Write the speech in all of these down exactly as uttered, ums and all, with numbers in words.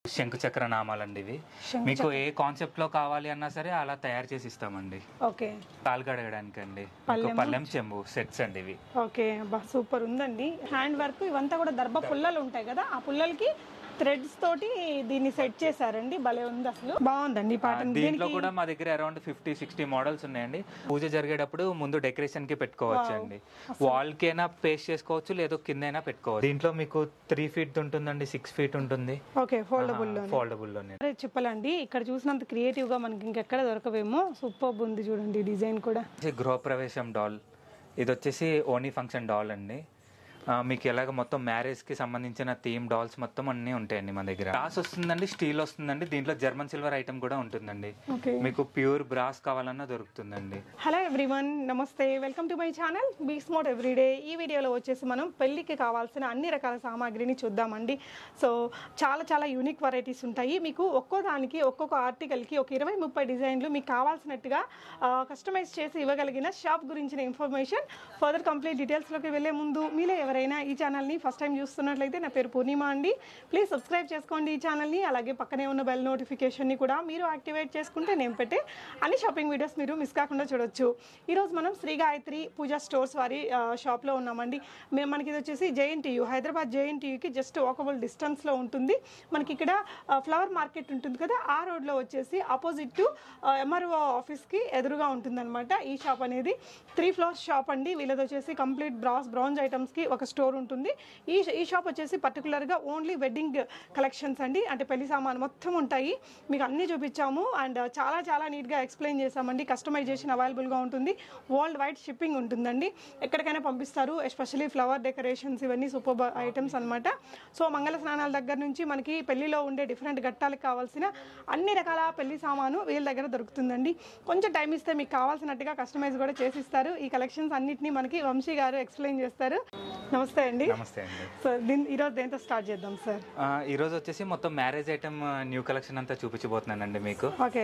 శంకు చక్ర నామాలండి ఇవి. మీకు ఏ కాన్సెప్ట్ లో కావాలి అన్నా సరే అలా తయారు చేసి ఇస్తామండి. ఓకే, కాలు కడగడానికి అండి. పల్లెం చెంబు సెట్స్ అండి ఇవి. ఓకే, సూపర్ ఉందండి. హ్యాండ్ వర్క్ ఇవంతా కూడా దర్భ పుల్లలు ఉంటాయి కదా, ఆ పుల్లలకి థ్రెడ్స్ తోటి దీన్ని సెట్ చేశారండి. భలే ఉంది, అసలు బాగుందండి ప్యాటర్న్. దీంట్లో కూడా మా దగ్గర అరౌండ్ ఫిఫ్టీ సిక్స్టీ మోడల్స్ ఉన్నాయండి. పూజ జరిగేటప్పుడు ముందు డెకరేషన్ కి పెట్టుకోవచ్చు అండి. వాల్ కి అయినా పేస్ట్ చేసుకోవచ్చు, లేదు కింద అయినా పెట్టుకోవచ్చు. దీంట్లో మీకు త్రీ ఫీట్ ఉంటుందండి, సిక్స్ ఫీట్ ఉంటుంది. ఓకే, ఫోల్డబుల్ ఫోల్డబుల్ లోనే. చెప్పాలండి, ఇక్కడ చూసినంత క్రియేటివ్ గా మనకి ఇంకెక్కడ దొరకవేమో. సూపర్ ఉంది చూడండి డిజైన్ కూడా. గృహప్రవేశం డాల్, ఇది వచ్చేసి ఓనీ ఫంక్షన్ డాల్ అండి. మీకు ఎలాగ మొత్తం మ్యారేజ్ కి సంబంధించిన థీమ్ డాల్స్ మొత్తం అన్ని ఉంటాయండి మన దగ్గర. బ్రాస్ వస్తుందండి, స్టీల్ వస్తుందండి, దీంట్లో జర్మన్ సిల్వర్ ఐటమ్ కూడా ఉంటుందండి. మీకు ప్యూర్ బ్రాస్ కావాలన్నా దొరుకుతుందండి. హలో ఎవ్రీవన్, నమస్తే, welcome to my channel be smart everyday. ఈ వీడియోలో వచ్చేసి మనం పెళ్లికి కావాల్సిన అన్ని రకాల సామాగ్రిని చూద్దామండి. సో చాలా చాలా యూనిక్ వెరైటీస్ ఉంటాయి. మీకు ఒక్కో దానికి ఒక్కొక్క ఆర్టికల్కి ఒక ఇరవై ముప్పై డిజైన్లు మీకు కావాల్సినట్టుగా కస్టమైజ్ చేసి ఇవ్వగలిగిన షాప్ గురించిన ఇన్ఫర్మేషన్. ఫర్దర్ కంప్లీట్ డీటెయిల్స్లోకి వెళ్లే ముందు మీలో ఎవరైనా ఈ ఛానల్ని ఫస్ట్ టైం చూస్తున్నట్లయితే, నా పేరు పూర్ణిమ అండి, ప్లీజ్ సబ్స్క్రైబ్ చేసుకోండి ఈ ఛానల్ని. అలాగే పక్కనే ఉన్న బెల్ నోటిఫికేషన్ని కూడా మీరు యాక్టివేట్ చేసుకుంటే నేను పెట్టే అన్ని షాపింగ్ వీడియోస్ మీరు మిస్ కాకుండా చూడొచ్చు. ఈరోజు మనం శ్రీ గాయత్రి పూజా స్టోర్స్ వారి షాప్లో ఉన్నామండి. మేము మనకి ఇది వచ్చేసి జేఎన్టీయూ, హైదరాబాద్ జేఎన్టీయూకి జస్ట్ వాకబుల్ డిస్టెన్స్లో ఉంటుంది. మనకి ఇక్కడ ఫ్లవర్ మార్కెట్ ఉంటుంది కదా, ఆ రోడ్లో వచ్చేసి ఆపోజిట్ టు ఎంఆర్ఓ ఆఫీస్కి ఎదురుగా ఉంటుందన్నమాట ఈ షాప్ అనేది. త్రీ ఫ్లోర్స్ షాప్ అండి. వీళ్ళది వచ్చేసి కంప్లీట్ బ్రాస్ బ్రాంజ్ ఐటమ్స్కి ఒక స్టోర్ ఉంటుంది. ఈ ఈ షాప్ వచ్చేసి పర్టికులర్గా ఓన్లీ వెడ్డింగ్ కలెక్షన్స్ అండి, అంటే పెళ్లి సామాన్ మొత్తం ఉంటాయి. మీకు అన్నీ చూపించాము అండ్ చాలా చాలా నీట్గా ఎక్స్ప్లెయిన్ చేసామండి. కస్టమైజేషన్ అవైలబుల్గా ఉంటుంది, వరల్డ్ వైడ్ షిప్పింగ్ ఉంటుందండి, ఎక్కడికైనా పంపిస్తారు. ఎస్పెషల్లీ ఫ్లవర్ డెకరేషన్స్ ఇవన్నీ సూపర్ ఐటమ్స్ అనమాట. సో మంగళ స్నానాల దగ్గర నుంచి మనకి పెళ్లిలో ఉండే డిఫరెంట్ ఘట్టాలకు కావాల్సిన అన్ని రకాల పెళ్లి సామాను వీళ్ళ దగ్గర దొరుకుతుందండి. కొంచెం టైం ఇస్తే మీకు కావాల్సినట్టుగా కస్టమైజ్ కూడా చేసిస్తారు. ఈ కలెక్షన్స్ అన్నిటినీ మనకి వంశీ గారు ఎక్స్ప్లెయిన్ చేస్తారు. నమస్తే అండి. నమస్తే అండి. సో దీని ఈరోజు దేంతో స్టార్ట్ చేద్దాం సార్? ఈ రోజు వచ్చేసి మొత్తం మ్యారేజ్ ఐటమ్ న్యూ కలెక్షన్ అంతా చూపించబోతున్నానండి మీకు. ఓకే,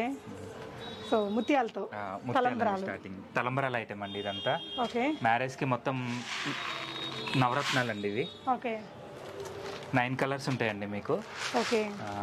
సో ముత్యాలతో స్టార్టింగ్ తలంబరాల ఐటమ్ అండి ఇదంతా. ఓకే, మ్యారేజ్ కి మొత్తం నవరత్నాలు అండి ఇవి. ఓకే, నైన్ కలర్స్ ఉంటాయండి మీకు. ఓకే,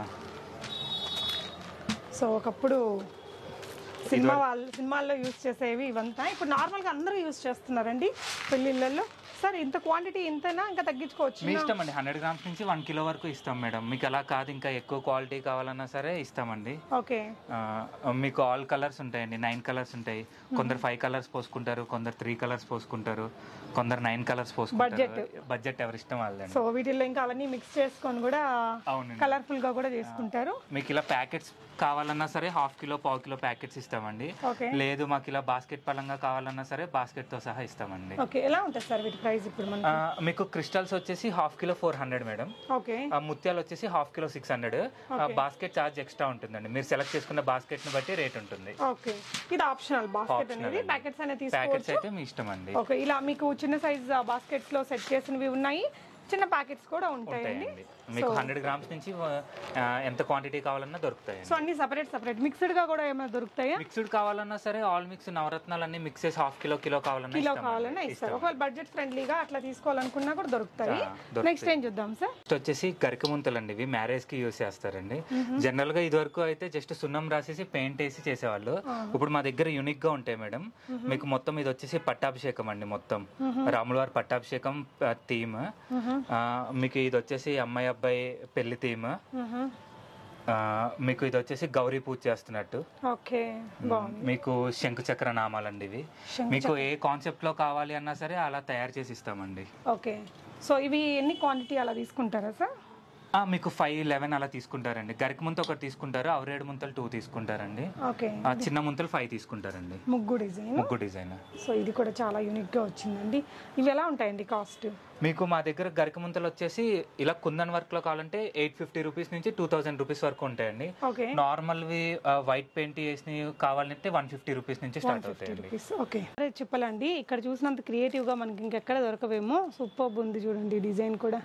సో ఒకప్పుడు సినిమా వాళ్ళు సినిమాల్లో యూజ్ చేసేవి ఇవంతా ఇప్పుడు నార్మల్గా అందరూ యూజ్ చేస్తున్నారండి పెళ్ళిళ్ళల్లో. సార్ ఇంత క్వాంటిటీ ఇంతనా, ఇంకా తగ్గించుకోవచ్చు? మీ ఇష్టం అండి. హండ్రెడ్ గ్రామ్స్ నుంచి వన్ కిలో వరకు ఇస్తాం మేడం. మీకు అలా కాదు ఇంకా ఎక్కువ క్వాలిటీ కావాలన్నా సరే ఇస్తామండి. ఓకే, మీకు ఆల్ కలర్స్ ఉంటాయండి, నైన్ కలర్స్ ఉంటాయి. కొందరు ఫైవ్ కలర్స్ పోసుకుంటారు, కొందరు త్రీ కలర్స్ పోసుకుంటారు, కొందరు నైన్ కలర్స్ పోసుకుంటారు. బడ్జెట్ ఎవరి ఇష్టం వాళ్ళండి. సో వీటిల్లో ఇంకా అవన్నీ మిక్స్ చేసుకొని కూడా కలర్ఫుల్ గా కూడా చేసుకుంటారు. మీకు ఇలా ప్యాకెట్స్ కావాలన్నా సరే హాఫ్ కిలో పావు కిలో ప్యాకెట్స్ ఇస్తామండి. లేదు మాకు ఇలా బాస్కెట్ పరంగా కావాలన్నా సరే బాస్కెట్ తో సహా ఇస్తామండి. ఓకే, ఎలా ఉంటుంది సార్ వీటి ప్రైస్ ఇప్పుడు? మీకు క్రిస్టల్స్ వచ్చేసి half kilo four hundred madam. Okay, ముత్యాలు వచ్చేసి half kilo six hundred. Basket charge extra ఉంటుందండి, మీరు సెలెక్ట్ చేసుకున్న బాస్కెట్ ని బట్టి రేట్ ఉంటుంది. ఓకే, ఇది ఆప్షనల్. బాస్కెట్ అనేది ప్యాకెట్స్ అనేది తీసుకోవచ్చు. ప్యాకెట్స్ అయితే మీ ఇష్టం అండి. ఓకే, ఇలా మీకు చిన్న సైజ్ బాస్కెట్స్ లో సెట్ చేసినవి ఉన్నాయి, చిన్న ప్యాకెట్స్ కూడా ఉంటాయండి. మీకు హండ్రెడ్ గ్రామ్స్ నుంచి ఎంత క్వాంటిటీ కావాలన్నా దొరుకుతాయి. సో అన్ని సెపరేట్ సెపరేట్ మిక్స్డ్ గా కూడా ఏమైనా దొరుకుతాయా? మిక్స్డ్ కావాలన్నా సరే ఆల్ మిక్స్ నవరత్నాలు అన్ని మిక్స్ చేసి హాఫ్ కిలో కిలో కావాలన్నా కిలో కావాలన్నా ఇస్తారు. ఒకవేళ బడ్జెట్ ఫ్రెండ్లీగా అట్లా తీసుకోవాలనుకున్నా కూడా దొరుకుతాయి. నెక్స్ట్ ఏం చూద్దాం సార్? నెక్స్ట్ వచ్చేసి గరిక ముంతలు అండి. ఇవి మ్యారేజ్ కి యూస్ చేస్తారండి. జనరల్ గా ఇది వరకు అయితే జస్ట్ సున్నం రాసేసి పెయింట్ వేసి చేసేవాళ్ళు. ఇప్పుడు మా దగ్గర యూనిక్ గా ఉంటాయి మేడం. మీకు మొత్తం ఇది వచ్చేసి పట్టాభిషేకం అండి. మొత్తం రాములవారి పట్టాభిషేకం థీమ్. మీకు ఇది వచ్చేసి అమ్మాయి అబ్బాయి పెళ్లి థీమ్. మీకు ఇది వచ్చేసి గౌరీ పూజ చేస్తున్నట్టు. ఓకే, మీకు శంకు చక్ర నామాలండి ఇవి. మీకు ఏ కాన్సెప్ట్ లో కావాలి అన్నా సరే అలా తయారు చేసి ఇస్తామండి. ఓకే, సో ఇవి ఎన్ని క్వాంటిటీ అలా తీసుకుంటారా సార్? మీకు ఫైవ్ లెవెన్ అలా తీసుకుంటారండి. గరిక ముంత ఒకటి తీసుకుంటారు, అవరేడు ముంతలు టూ తీసుకుంటారండి. చిన్న ముంతలు ఫైవ్ తీసుకుంటారండి. ముగ్గు డిజైన్ ముగ్గు డిజైన్ సో ఇది కూడా చాలా యూనిక్ గా వచ్చిందండి. ఇవి ఎలా ఉంటాయండి కాస్ట్? మీకు మా దగ్గర గరిక ముంతలు వచ్చేసి ఇలా కుందన్ వర్క్ లో కావాలంటే ఎయిట్ ఫిఫ్టీ రూపీస్ నుంచి టూ థౌసండ్ రూపీస్ వరకు ఉంటాయండి. నార్మల్ వి వైట్ పెయింట్ వేసి కావాలంటే వన్ ఫిఫ్టీ రూపీస్ నుంచి స్టార్ట్ అవుతాయండి. ఓకే, చెప్పాలండి, ఇక్కడ చూసినంత క్రియేటివ్ గా మనకి ఇంకెక్కడ దొరకవేమో. సూపర్ ఉంది చూడండి డిజైన్ కూడా.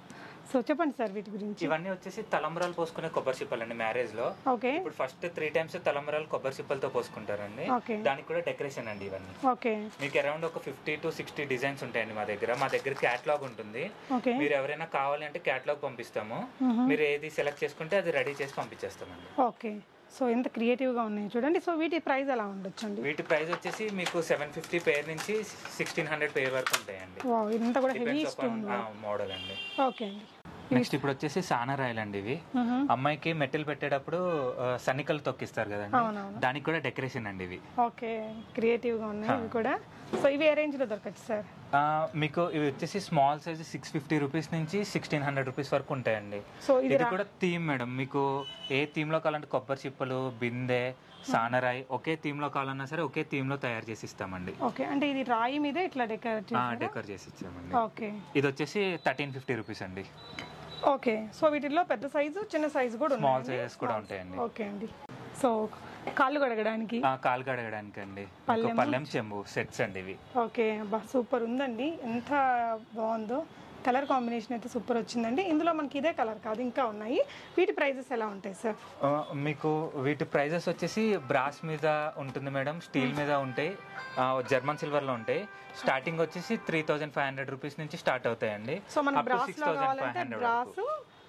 సో చెప్పండి సార్ వీటి గురించి. ఇవన్నీ వచ్చేసి తలంబరాలు పోసుకునే కొబ్బరి చిప్పలు అండి మ్యారేజ్ లో. ఓకే. ఇప్పుడు ఫస్ట్ త్రీ టైమ్స్ తలంబరాలు కొబ్బరి చిప్పలతో పోసుకుంటారండి. దానికి కూడా డెకరేషన్ అండి ఇవన్నీ. ఓకే. మీకు అరౌండ్ ఒక ఫిఫ్టీ టు సిక్స్టీ డిజైన్స్ ఉంటాయండి మా దగ్గర. మా దగ్గర క్యాటలాగ్ ఉంటుంది. మీరు ఎవరైనా కావాలి అంటే క్యాటలాగ్ పంపిస్తాము. మీరు ఏది సెలెక్ట్ చేసుకుంటే అది రెడీ చేసి పంపించేస్తామండి. ఓకే. సో ఎంత క్రియేటివ్ గా ఉన్నాయి చూడండి. సో వీటి ప్రైస్ ఎలా ఉండొచ్చు అండి? వీటి ప్రైస్ వచ్చేసి మీకు సెవెన్ ఫిఫ్టీ పేర్ నుంచి సిక్స్టీన్ హండ్రెడ్ పేర్ వరకు ఉంటాయండి. ఇదంతా కూడా హెవీ స్టోన్ మోడల్ అండి. ఓకే అండి. నెక్స్ట్ ఇప్పుడు వచ్చేసి సానరాయలు అండి. ఇవి అమ్మాయికి మెట్టెలు పెట్టేటప్పుడు సన్నికలు తొక్కిస్తారు కదండి, దానికి కూడా డెకరేషన్ అండి ఇవి. ఓకే, క్రియేటివ్ గా ఉన్నాయి ఇవి కూడా. సో ఇవి ఏ రేంజ్ లో దొరకచ్చు సార్? మీకు ఇవి వచ్చేసి small size six fifty rupees నుంచి సిక్స్టీన్ హండ్రెడ్ రూపీస్ వరకు ఉంటాయండి. సో ఇది కూడా థీమ్ మేడం. మీకు ఏ థీమ్ లో కావాలంటే కొబ్బరి చిప్పలు, బిందె, సానరాయి ఒకే థీమ్ లో కావాలన్నా సరే ఒకే థీమ్ లో తయారు చేసి ఇస్తామండి. ఓకే, అంటే ఇది రాయి మీద ఇట్లా డెకరేట్ డెకరేట్ చేసి ఇచ్చామండి. ఓకే. ఇది వచ్చేసి థర్టీన్ ఫిఫ్టీ రూపీస్ అండి. ఓకే. సో వీటిలో పెద్ద సైజు, చిన్న సైజు కూడా స్మాల్ సైజెస్ కూడా ఉంటాయండి. ఓకే అండి. సో కాళ్ళు కడగడానికి, కాళ్ళు కడగడానికి అండి పల్లెం చెంబు సెట్స్ అండి ఇవి. ఓకే, బా సూపర్ ఉందండి. ఎంత బాగుందో, కలర్ కాంబినేషన్ అయితే సూపర్ వచ్చిందండి. ఇందులో మనకి ఇదే కలర్ కాదు, ఇంకా ఉన్నాయి. వీటి ప్రైజెస్ ఎలా ఉంటాయి సార్? మీకు వీటి ప్రైజెస్ వచ్చేసి బ్రాస్ మీద ఉంటుంది మేడం, స్టీల్ మీద ఉంటాయి, జర్మన్ సిల్వర్ లో ఉంటాయి. స్టార్టింగ్ వచ్చేసి three thousand five hundred rupees నుంచి స్టార్ట్ అవుతాయండి. సో మన six thousand five hundred.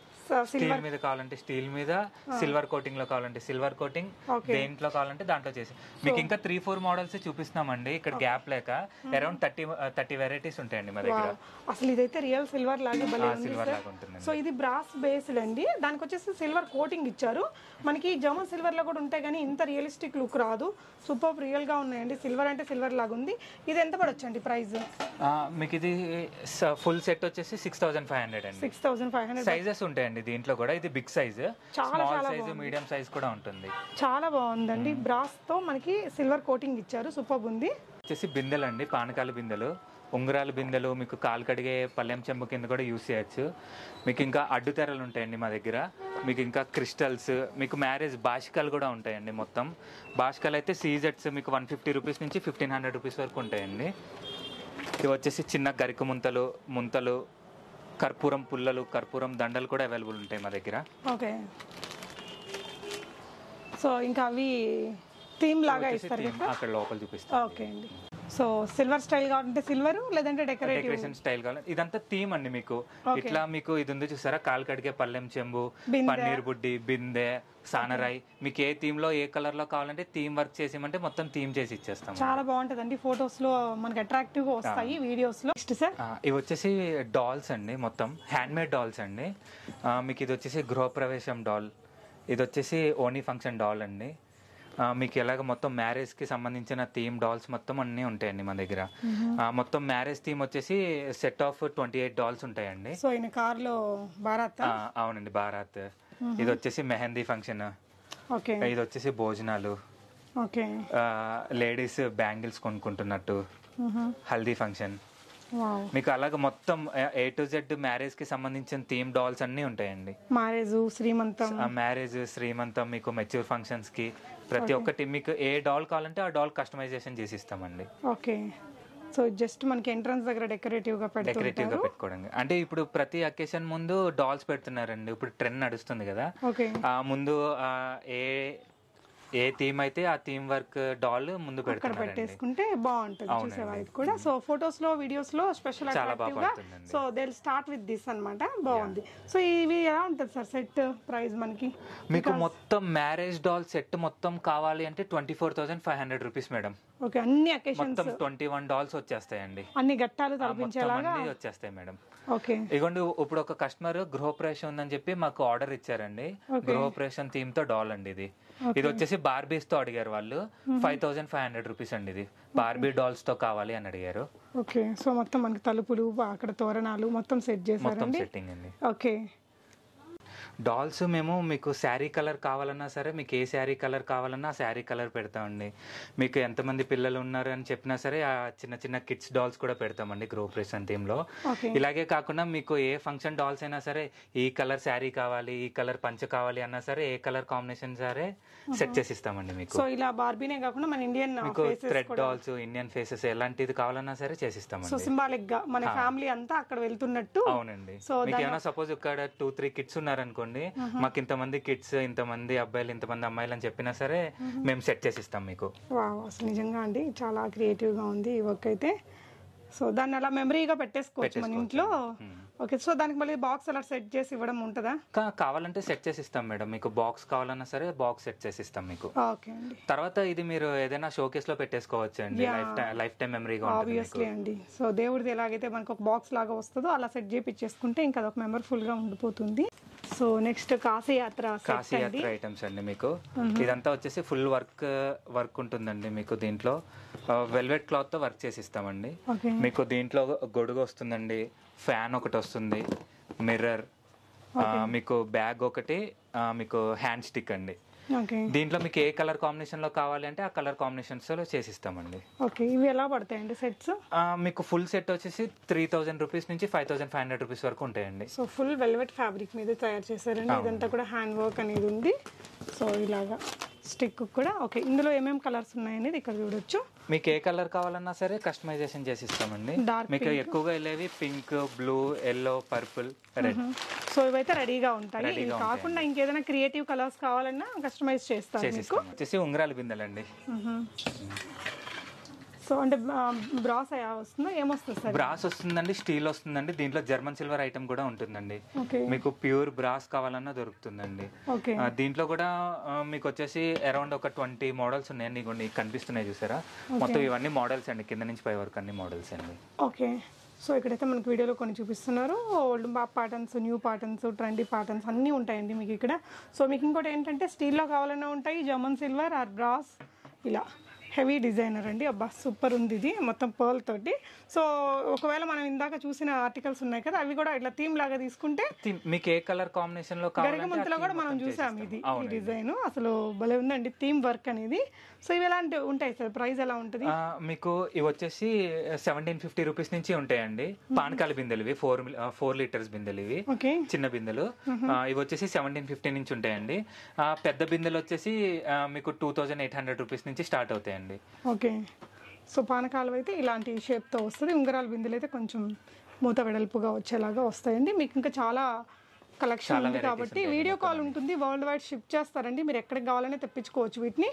Steel మీద కావాలంటే స్టీల్ మీద, సిల్వర్ కోటింగ్ లో కావాలంటే సిల్వర్ కోటింగ్, దేంట్లో కావాలంటే దాంట్లో చేసి మీకు ఇంకా త్రీ ఫోర్ మోడల్స్ చూపిస్తున్నామండి. ఇక్కడ గ్యాప్ లేక అరౌండ్ థర్టీ థర్టీ వెరైటీస్ ఉంటాయండి మా దగ్గర. అసలు ఇదైతే రియల్ సిల్వర్ లాగా సిల్వర్ లాగా ఉంటుంది. సో ఇది బ్రాస్ బేస్డ్ అండి, దానికి వచ్చేసి సిల్వర్ కోటింగ్ ఇచ్చారు. మనకి జర్మన్ సిల్వర్ లో కూడా ఉంటాయి కానీ ఇంత రియలిస్టిక్ లుక్ రాదు. సూపర్ రియల్ గా ఉన్నాయండి. సిల్వర్ అంటే సిల్వర్ లాగా ఉంది. ఇది ఎంత పడొచ్చండి ప్రైస్? మీకు ఇది ఫుల్ సెట్ వచ్చేసి సిక్స్ థౌసండ్ ఫైవ్ హండ్రెడ్ అండి. Six thousand five hundred sizes ఉంటాయండి దీంట్లో కూడా. ఇది big size, small size, medium size కూడా ఉంటుంది. చాలా బాగుందండి. బ్రాస్ తో మనకి సిల్వర్ కోటింగ్ ఇచ్చారు. సూపర్ ఉంది. వచ్చేసి బిందెలు అండి, పానకాల బిందెలు, ఉంగరాల బిందెలు, మీకు కాలు కడిగే పల్లెం చెంబు కింద కూడా యూస్ చేయొచ్చు. మీకు ఇంకా అడ్డు తెరలు ఉంటాయండి మా దగ్గర. మీకు ఇంకా క్రిస్టల్స్, మీకు మ్యారేజ్ బాషికాలు కూడా ఉంటాయండి. మొత్తం బాషికాలు అయితే సీజెట్స్ మీకు వన్ ఫిఫ్టీ రూపీస్ నుంచి ఫిఫ్టీన్ హండ్రెడ్ రూపీస్ వరకు ఉంటాయండి. ఇవి వచ్చేసి చిన్న గరిక ముంతలు, ముంతలు, కర్పూరం పుల్లలు, కర్పూరం దండలు కూడా అవైలబుల్ ఉంటాయి మా దగ్గర. ఓకే. సో ఇంకా అవి థీమ్ లాగా ఇస్తారు, అక్కడ లోపల చూపిస్తారు. ఓకే అండి. సో సిల్వర్ స్టైల్ కావాలంటే సిల్వర్, లేదంటే డెకరేషన్ స్టైల్ కావాలి. ఇదంతా థీమ్ అండి. మీకు ఇట్లా మీకు ఇది ఉంది చూసారా, కాలు కడిగే పల్లెం చెంబు, పన్నీర్ బుడ్డి, బిందె, సానరాయి, మీకు ఏ థీమ్ లో ఏ కలర్ లో కావాలంటే థీమ్ వర్క్ చేసేమంటే మొత్తం థీమ్ చేసి ఇచ్చేస్తాం. చాలా బాగుంటదండి. ఫొటోస్ లో మనకి అట్రాక్టివ్ గా వస్తాయి, వీడియోస్ లో. సార్ ఇవి వచ్చేసి డాల్స్ అండి, మొత్తం హ్యాండ్ మేడ్ డాల్స్ అండి. మీకు ఇది వచ్చేసి గృహప్రవేశం డాల్, ఇది వచ్చేసి ఓనీ ఫంక్షన్ డాల్ అండి. మీకు ఎలాగ మొత్తం మ్యారేజ్ కి సంబంధించిన థీమ్ డాల్స్ మొత్తం అన్ని ఉంటాయండి మా దగ్గర. మొత్తం మ్యారేజ్ థీమ్ వచ్చేసి set of twenty eight dolls ఉంటాయండి. సో ఇన్ కార్ లో బారాత్. అవునండి, బారాత్. ఇది వచ్చేసి మెహందీ ఫంక్షన్, ఇది వచ్చేసి భోజనాలు, లేడీస్ బ్యాంగిల్స్ కొనుక్కుంటున్నట్టు, హల్దీ ఫంక్షన్. మీకు అలాగే మొత్తం ఏ టు జెడ్ మ్యారేజ్ కి సంబంధించిన థీమ్ డాల్స్ అన్ని ఉంటాయండి. మ్యారేజ్, శ్రీమంతం, మ్యారేజ్, శ్రీమంతం, మీకు మెచ్యూర్ ఫంక్షన్స్ కి ప్రతి ఒక్కటి మీకు ఏ డాల్ కావాలంటే ఆ డాల్ కస్టమైజేషన్ చేసి ఇస్తామండి. ఓకే. సో జస్ట్ మనకి ఎంట్రన్స్ దగ్గర డెకరేటివ్ గా డెకరేటివ్ గా పెట్టుకోవడం. అంటే ఇప్పుడు ప్రతి అకేషన్ ముందు డాల్స్ పెడుతున్నారండి. ఇప్పుడు ట్రెండ్ నడుస్తుంది కదా, ముందు ఏ ఏ థీమ్ అయితే ఆ థీమ్ వర్క్ డాల్ ముందు పెట్టేసుకుంటే బాగుంటుంది చూసేవాళ్ళకి కూడా. సో ఫొటోస్ లో, వీడియోస్ లో స్పెషల్ అట్రాక్టివ్ గా. So they will start with this అన్నమాట. బాగుంది. సో ఇవి ఎలా ఉంటుంది సార్ సెట్ ప్రైస్ మనకి? మీకు మొత్తం మ్యారేజ్ డాల్ సెట్ మొత్తం కావాలి అంటే twenty four thousand five hundred rupees madam. Okay, అన్ని అకేషన్స్ మొత్తం ట్వంటీ వన్ డాల్స్ వచ్చేస్తాయండి. అన్ని గట్టాలు తలపించేలాగా వచ్చేస్తాయి మేడం. ఓకే. ఇగోండి, ఇప్పుడు ఒక కస్టమర్ గృహప్రవేశం ఉందని చెప్పి మాకు ఆర్డర్ ఇచ్చారండి. గృహప్రవేశం థీమ్ తో డాల్ అండి ఇది. ఇది వచ్చేసి బార్బీస్ తో అడిగారు వాళ్ళు. Five thousand five hundred rupees అండి. ఇది బార్బీ డాల్స్ తో కావాలి అని అడిగారు. ఓకే. సో మొత్తం మనకి తలుపులు, అక్కడ తోరణాలు మొత్తం సెట్ చేశారండి. సెట్టింగ్ అండి. ఓకే. డాల్స్ మేము మీకు శారీ కలర్ కావాలన్నా సరే, మీకు ఏ శారీ కలర్ కావాలన్నా ఆ శారీ కలర్ పెడతామండి. మీకు ఎంతమంది పిల్లలు ఉన్నారు అని చెప్పినా సరే ఆ చిన్న చిన్న కిడ్స్ డాల్స్ కూడా పెడతామండి గృహప్రవేశం థీమ్లో. ఇలాగే కాకుండా మీకు ఏ ఫంక్షన్ డాల్స్ అయినా సరే, ఈ కలర్ శారీ కావాలి, ఈ కలర్ పంచ కావాలి అన్నా సరే, ఏ కలర్ కాంబినేషన్ సరే సెట్ చేసి ఇస్తామండి మీకు. సో ఇలా బార్బీనే కాకుండా మన ఇండియన్ మీకు థ్రెడ్ డాల్స్, ఇండియన్ ఫేసెస్ ఎలాంటిది కావాలన్నా సరే చేసి ఇస్తామండి. సో సింబాలిక్ గా మన ఫ్యామిలీ అంతా అక్కడ వెళ్తున్నట్టు. అవునండి. మీకు ఏమైనా సపోజ్ ఇక్కడ టూ త్రీ కిడ్స్ ఉన్నారనుకోండి, మాకు ఇంతమంది కిడ్స్, ఇంతమంది అబ్బాయిలు, ఇంతమంది అమ్మాయిలు అని చెప్పినా సరే మేము సెట్ చేసి ఇస్తాం మీకు. వావ్, అసలు నిజంగా అండి చాలా క్రియేటివ్ గా ఉంది ఈ వర్క్ అయితే. సో దాన్ని అలా మెమరీగా పెట్టేసుకోవచ్చు మన ఇంట్లో. ఓకే, సో దానికి మళ్ళీ బాక్స్ అలా సెట్ చేసి ఇవ్వడం ఉంటుందా? కావాలంటే సెట్ చేసి ఇస్తాం మేడం. మీకు బాక్స్ కావాలన్నా సరే బాక్స్ సెట్ చేసి ఇస్తాం మీకు. ఓకే అండి. తర్వాత ఇది మీరు ఏదైనా షోకేస్ లో పెట్టేసుకోవచ్చు అండి, లైఫ్ టైం లైఫ్ టైం మెమరీగా ఉంటుంది. ఆబ్వియస్లీ అండి. సో దేవుడిది ఎలాగైతే మనకు ఒక బాక్స్ లాగా వస్తుందో అలా సెట్ చేయించేసుకుంటే ఇంకా అదొక మెమరఫుల్ గా ఉండిపోతుంది. సో నెక్స్ట్ కాశీ యాత్ర కాశీ యాత్ర ఐటమ్స్ అండి మీకు. ఇదంతా వచ్చేసి ఫుల్ వర్క్ వర్క్ ఉంటుందండి మీకు. దీంట్లో వెల్వెట్ క్లాత్ తో వర్క్ చేసి ఇస్తామండి మీకు. దీంట్లో గొడుగు వస్తుందండి, ఫ్యాన్ ఒకటి వస్తుంది, మిర్రర్, మీకు బ్యాగ్ ఒకటి, మీకు హ్యాండ్ స్టిక్ అండి. దీంట్లో మీకు ఏ కలర్ కాంబినేషన్ లో కావాలి అంటే ఆ కలర్ కాంబినేషన్స్ లో చేసిస్తామండి. ఓకే, ఇవి ఎలా పడతాయండి సెట్స్? మీకు ఫుల్ సెట్ వచ్చేసి త్రీ థౌసండ్ రూపీస్ నుంచి five thousand five hundred rupees వరకు ఉంటాయండి. సో ఫుల్ వెల్వెట్ ఫ్యాబ్రిక్ మీద తయారు చేశారండి. ఇదంతా కూడా హ్యాండ్ వర్క్ అనేది ఉంది. సో ఇలాగా స్టిక్ కూడా. ఓకే, ఇందులో ఏమేమి కలర్స్ ఉన్నాయనేది ఇక్కడ చూడొచ్చు. మీకు ఏ కలర్ కావాలన్నా సరే కస్టమైజేషన్ చేసి ఇస్తామండి. మీకు ఎక్కువగా వెళ్ళేవి pink, blue, yellow, purple, red. So ఇవైతే రెడీగా ఉంటాయి. ఇవి కాకుండా ఇంకేదైనా క్రియేటివ్ కలర్స్ కావాలన్నా కస్టమైజ్ చేస్తారు మీకు. వచ్చేసి ఉంగరాల బిందెలండి. సో అంటే బ్రాస్ వస్తుందా, ఏమొస్తుంది సార్? బ్రాస్ వస్తుందండి, స్టీల్ వస్తుందండి. దీంట్లో జర్మన్ సిల్వర్ ఐటమ్ కూడా ఉంటుందండి. మీకు ప్యూర్ బ్రాస్ కావాలన్నా దొరుకుతుందండి. దీంట్లో కూడా మీకు వచ్చేసి అరౌండ్ ఒక ట్వంటీ మోడల్స్ ఉన్నాయండి. ఇగోండి కనిపిస్తున్నాయి చూసారా, మొత్తం ఇవన్నీ మోడల్స్ అండి, కింద నుంచి పై వరకు అన్ని మోడల్స్ అండి. ఓకే, సో ఇక్కడైతే మనకు వీడియోలో కొన్ని చూపిస్తున్నారు. Old patterns, new patterns, trendy patterns అన్నీ ఉంటాయండి మీకు ఇక్కడ. సో మీకు ఇంకోటి ఏంటంటే స్టీల్లో కావాలన్నా ఉంటాయి, జర్మన్ సిల్వర్ ఆర్ బ్రాస్, ఇలా హెవీ డిజైనర్ అండి. అబ్బా సూపర్ ఉంది ఇది, మొత్తం పర్ల్ తోటి. సో ఒకవేళ మనం ఇందాక చూసిన ఆర్టికల్స్ ఉన్నాయి కదా, అవి కూడా ఇట్లా థీమ్ లాగా తీసుకుంటే మీకు ఏ కలర్ కాంబినేషన్ లో గరికమంతలో కూడా మనం చూసాం ఇది ఈ డిజైన్. అసలు భలే ఉందండి థీమ్ వర్క్ అనేది. సో ఇవి ఎలాంటి ఉంటాయి సార్, ప్రైస్ ఎలా ఉంటుంది? మీకు ఇవి వచ్చేసి సెవెంటీన్ ఫిఫ్టీ రూపీస్ నుంచి ఉంటాయండి. పానకాల బిందెలు ఇవి, ఫోర్ ఫోర్ లీటర్స్ బిందెలు ఇవి, చిన్న బిందెలు. ఇవి వచ్చేసి సెవెంటీన్ ఫిఫ్టీ నుంచి ఉంటాయండి. పెద్ద బిందెలు వచ్చేసి మీకు two thousand eight hundred rupees నుంచి స్టార్ట్ అవుతాయండి. ఓకే, సో పానకాలు అయితే ఇలాంటి షేప్తో వస్తుంది. ఉంగరాల బిందెలు అయితే కొంచెం మూత వెడల్పుగా వచ్చేలాగా వస్తాయండి. మీకు ఇంకా చాలా కలెక్షన్ ఉంది కాబట్టి వీడియో కాల్ ఉంటుంది, వరల్డ్ వైడ్ షిప్ చేస్తారండి. మీరు ఎక్కడికి కావాలనే తెప్పించుకోవచ్చు వీటిని.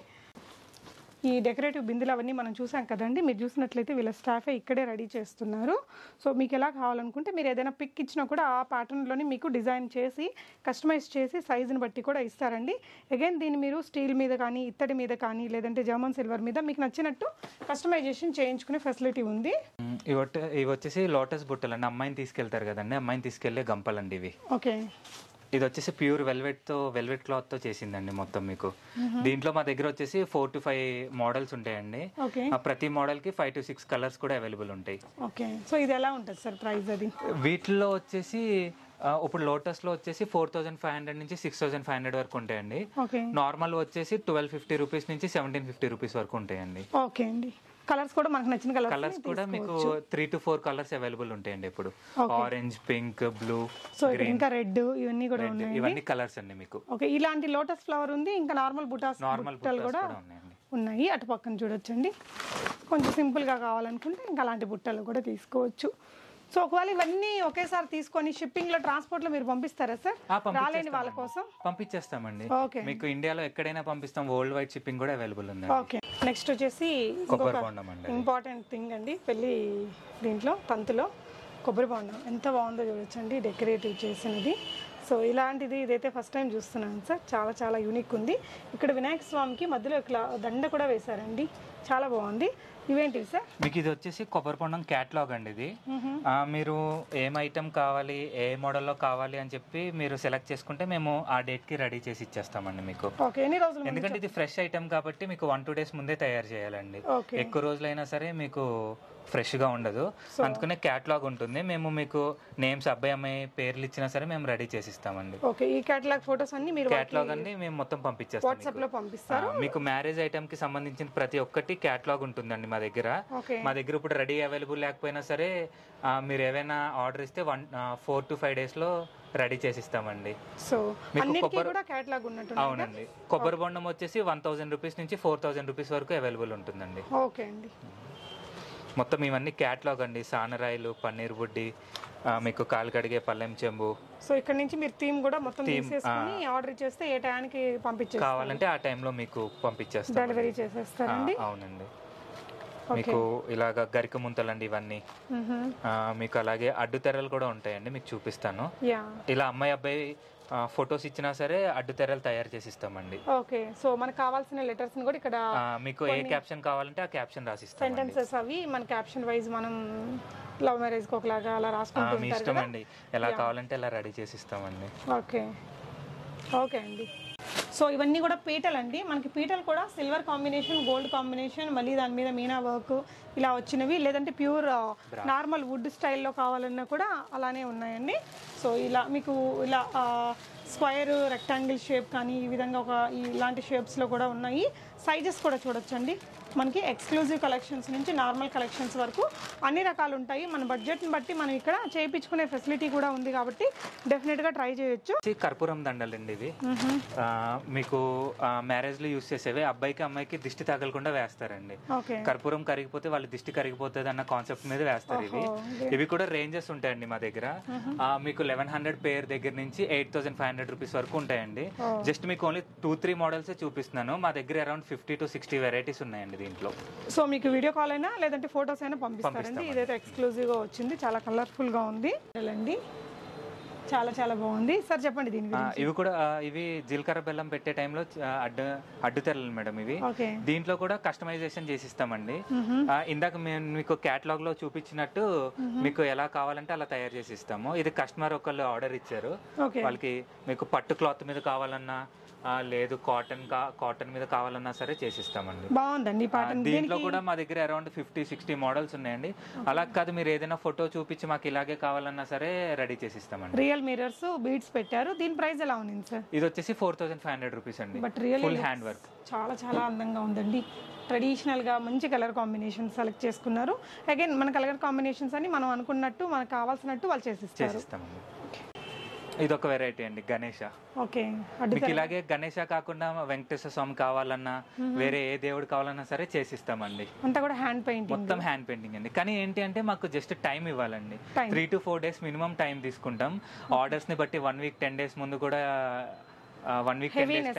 ఈ డెకరేటివ్ బిందులు అవన్నీ మనం చూసాం కదండి, మీరు చూసినట్లయితే వీళ్ళ స్టాఫే ఇక్కడే రెడీ చేస్తున్నారు. సో మీకు ఎలా కావాలనుకుంటే మీరు ఏదైనా పిక్ ఇచ్చినా కూడా ఆ ప్యాటర్న్లోని మీకు డిజైన్ చేసి కస్టమైజ్ చేసి సైజుని బట్టి కూడా ఇస్తారండి. అగైన్ దీన్ని మీరు స్టీల్ మీద కానీ, ఇత్తడి మీద కానీ, లేదంటే జర్మన్ సిల్వర్ మీద మీకు నచ్చినట్టు కస్టమైజేషన్ చేయించుకునే ఫెసిలిటీ ఉంది. ఇవి ఇవి వచ్చేసి లోటస్ బుట్టలు అండి, అమ్మాయిని తీసుకెళ్తారు కదండి, అమ్మాయిని తీసుకెళ్లే గంపలండి ఇవి. ఓకే, ఇది వచ్చేసి ప్యూర్ వెల్వెట్ తో వెల్వెట్ క్లాత్ తో చేసిందండి మొత్తం మీకు. దీంట్లో మా దగ్గర వచ్చేసి ఫోర్ టు ఫైవ్ మోడల్స్ ఉంటాయండి. ప్రతి మోడల్ కి ఫైవ్ టు సిక్స్ కలర్స్ కూడా అవైలబుల్ ఉంటాయి. ఓకే, సో ఇది ఎలా ఉంటుంది సార్ ప్రైస్? అది వీటిలో వచ్చేసి ఇప్పుడు లోటస్ లో వచ్చేసి ఫోర్ థౌసండ్ ఫైవ్ హండ్రెడ్ నుంచి సిక్స్ థౌసండ్ ఫైవ్ హండ్రెడ్ వరకు ఉంటాయండి. నార్మల్ వచ్చేసి ట్వెల్వ్ ఫిఫ్టీ రూపీస్ నుంచి సెవెంటీన్ ఫిఫ్టీ రూపీస్ వరకు ఉంటాయండి. ఓకే అండి, కలర్స్ కూడా మనకు నచ్చిన కలర్స్ కలర్స్ కూడా మీకు three to four colours available ఉంటాయండి. ఇప్పుడు ఆరెంజ్, పింక్, బ్లూ, సో ఇంకా రెడ్, ఇవన్నీ కూడా ఉన్నాయి. ఇవన్నీ కలర్స్ అండి మీకు. ఓకే, ఇలాంటి లోటస్ ఫ్లవర్ ఉంది, ఇంకా నార్మల్ బుటాస్ బుట్టలు కూడా ఉన్నాయి. అటు పక్కన చూడొచ్చండి. కొంచెం సింపుల్ గా కావాలనుకుంటే ఇంకా అలాంటి బుట్టలు కూడా తీసుకోవచ్చు. సో ఒకవేళ ఇవన్నీ ఒకేసారి తీసుకొని షిప్పింగ్ లో, ట్రాన్స్పోర్ట్ లో మీరు పంపిస్తారా సార్? రాలేని వాళ్ళ కోసం పంపించేస్తామండి. మీకు ఇండియాలో ఎక్కడైనా పంపిస్తాం, వరల్డ్ వైడ్ షిప్పింగ్ కూడా అవైలబుల్ ఉంది. ఓకే, నెక్స్ట్ వచ్చేసి ఇంపార్టెంట్ థింగ్ అండి, పెళ్లి దీంట్లో తంతులో కొబ్బరి బొండం ఎంత బాగుందో చూడొచ్చండి, డెకరేటివ్ చేసినది. సో ఇలాంటిది ఇదైతే ఫస్ట్ టైం చూస్తున్నాను సార్, చాలా చాలా యూనిక్ ఉంది. ఇక్కడ వినాయక స్వామికి మధ్యలో ఇట్లా దండ కూడా వేశారండి, చాలా బాగుంది. ఇవేంటివి సార్? మీకు ఇది వచ్చేసి కొబ్బరి బొండం క్యాటలాగ్ అండి. ఇది మీరు ఏం ఐటమ్ కావాలి, ఏ మోడల్లో కావాలి అని చెప్పి మీరు సెలెక్ట్ చేసుకుంటే మేము ఆ డేట్ కి రెడీ చేసి ఇచ్చేస్తామండి మీకు. ఎందుకంటే ఇది ఫ్రెష్ ఐటమ్ కాబట్టి మీకు వన్ టూ డేస్ ముందే తయారు చేయాలండి. ఎక్కువ రోజులైనా సరే మీకు ఫ్రెష్ గా ఉండదు, అందుకనే క్యాటలాగ్ ఉంటుంది. మేము మీకు నేమ్స్ అబ్బాయి అమ్మాయి పేర్లు ఇచ్చినా సరే మేము రెడీ చేసి ఇస్తామండి. ఓకే, ఈ క్యాటలాగ్ ఫోటోస్ అన్ని మీరు క్యాటలాగ్ అన్ని మేము మొత్తం పంపించేస్తాం. వాట్సాప్ లో పంపిస్తారు. మీకు మ్యారేజ్ ఐటమ్ కి సంబంధించిన ప్రతి ఒక్కటి క్యాటలాగ్ ఉంటుందండి మా దగ్గర. మా దగ్గర ఇప్పుడు రెడీ అవైలబుల్ లేకపోయినా సరే మీరు ఏవైనా ఆర్డర్ ఇస్తే one four to five days లో రెడీ చేసి ఇస్తామండి. సో అవునండి. కొబ్బరి బొండం వచ్చేసి వన్ థౌసండ్ రూపీస్ నుంచి ఫోర్ థౌసండ్ రూపీస్ వరకు అవైలబుల్ ఉంటుందండి. ఓకే అండి. మొత్తం ఇవన్నీ క్యాటలాగ్ అండి. సానరాయిలు, పన్నీర్ బుడ్డి, మీకు కాలు కడిగే పల్లెం చెంబు. సో ఇక్కడ నుంచి మీరు థీమ్ కూడా మొత్తం తీసేసుకొని ఆర్డర్ చేస్తే ఏ టైంకి పంపించేస్తారు, కావాలంటే ఆ టైంలో మీకు పంపించేస్తాం, డెలివరీ చేసేస్తారండి. అవునండి. మీకు ఇలాగ గరిక ముంతలండి ఇవన్నీ. మీకు అలాగే అడ్డు తెరలు కూడా ఉంటాయండి, మీకు చూపిస్తాను. ఇలా అమ్మాయి అబ్బాయి ఫొటోస్ ఇచ్చినా సరే అడ్డు తెరలు తయారు చేసి ఇస్తామండి. ఓకే, సో మనకు కావాల్సిన లెటర్స్ కూడా ఇక్కడ మీకు ఏ క్యాప్షన్ కావాలంటే ఆ క్యాప్షన్ రాసిస్తాం. సెంటెన్సెస్ అవి మన క్యాప్షన్ వైజ్ మనం లవ్ మ్యారేజ్ కి ఒకలాగా అలా రాసుకుంటూ మీ ఇష్టం అండి, ఎలా కావాలంటే ఎలా రెడీ చేసి ఇస్తామండి. ఓకే ఓకే అండి. సో ఇవన్నీ కూడా పీటలు అండి. మనకి పీటలు కూడా సిల్వర్ కాంబినేషన్, గోల్డ్ కాంబినేషన్, మళ్ళీ దాని మీద మీనా వర్క్ ఇలా వచ్చినవి, లేదంటే ప్యూర్ నార్మల్ వుడ్ స్టైల్లో కావాలన్నా కూడా అలానే ఉన్నాయండి. సో ఇలా మీకు ఇలా స్క్వైర్, రెక్టాంగిల్ షేప్ కానీ ఈ విధంగా ఒక ఇలాంటి షేప్స్లో కూడా ఉన్నాయి. సైజెస్ కూడా చూడొచ్చండి. మనకి ఎక్స్క్లూజివ్ కలెక్షన్స్ నుంచి నార్మల్ కలెక్షన్స్ వరకు అన్ని రకాలు ఉంటాయి. మన బడ్జెట్ని బట్టి మనం ఇక్కడ చేయించుకునే ఫెసిలిటీ కూడా ఉంది కాబట్టి డెఫినెట్గా ట్రై చేయొచ్చు. కర్పూరం దండలండి ఇవి. మీకు మ్యారేజ్ లో యూస్ చేసేవి, అబ్బాయికి అమ్మాయికి దిష్టి తగలకుండా వేస్తారండి. కర్పూరం కరిగిపోతే వాళ్ళ దిష్టి కరిగిపోతుంది అన్న కాన్సెప్ట్ మీద వేస్తారు ఇవి. ఇవి కూడా రేంజెస్ ఉంటాయండి మా దగ్గర. మీకు లెవెన్ హండ్రెడ్ పేర్ దగ్గర నుంచి eight thousand five hundred rupees వరకు ఉంటాయండి. జస్ట్ మీకు ఓన్లీ టూ త్రీ మోడల్స్ చూపిస్తున్నాను. మా దగ్గర around fifty to sixty varieties ఉన్నాయండి దీంట్లో. సో మీకు వీడియో కాల్ అయినా లేదంటే ఫొటోస్ అయినా పంపిస్తారండి. ఇదైతే ఎక్స్క్లూజివ్ గా వచ్చింది, చాలా కలర్ఫుల్ గా ఉంది అండి, చాలా చాలా బాగుంది. సార్ చెప్పండి దీని గురించి. ఇవి కూడా ఇవి జీలకర్ర బెల్లం పెట్టే టైంలో అడ్డు అడ్డు తెరలు మేడం ఇవి. దీంట్లో కూడా కస్టమైజేషన్ చేసి ఇస్తామండి. ఇందాక మేము మీకు క్యాటలాగ్ లో చూపించినట్టు మీకు ఎలా కావాలంటే అలా తయారు చేసి ఇస్తాము. ఇది కస్టమర్ ఒకళ్ళు ఆర్డర్ ఇచ్చారు, వాళ్ళకి మీకు పట్టు క్లాత్ మీద కావాలన్నా లేదు కాటన్ కాటన్ మీద కావాలన్నా సరే చేసిస్తామండి. బాగుందండి. దీంట్లో కూడా మా దగ్గర అరౌండ్ ఫిఫ్టీ సిక్స్టీ మోడల్స్ ఉన్నాయండి. అలా కాదు మీరు ఏదైనా ఫోటో చూపించి మాకు ఇలాగే కావాలన్నా సరే రెడీ చేసిస్తామండి. రియల్ మిర్రర్స్ బీడ్స్ పెట్టారు. దీని ప్రైస్ ఎలా ఉంది సార్? ఇది వచ్చేసి four thousand five hundred rupees అండి. But real full hand work, చాలా చాలా అందంగా ఉందండి. ట్రెడిషనల్ గా మంచి కలర్ కాంబినేషన్ సెలెక్ట్ చేసుకున్నారు. అగైన్ మన కలర్ కాంబినేషన్స్ అని మనం అనుకున్నట్టు మనకు కావాల్సినట్టు వాళ్ళు చేసిస్తారు. ఇది ఒక వెరైటీ అండి, గణేష. ఓకే, మీకు ఇలాగే గణేష కాకుండా వెంకటేశ్వర స్వామి కావాలన్నా వేరే ఏ దేవుడు కావాలన్నా సరే చేసిస్తామండి. అంతా కూడా హ్యాండ్ పెయింటింగ్, మొత్తం హ్యాండ్ పెయింటింగ్ అండి. కానీ ఏంటి అంటే మాకు జస్ట్ టైం ఇవ్వాలండి. Three to four days minimum time తీసుకుంటాం. ఆర్డర్స్ ని బట్టి వన్ వీక్ టెన్ డేస్ ముందు కూడా వన్ వీక్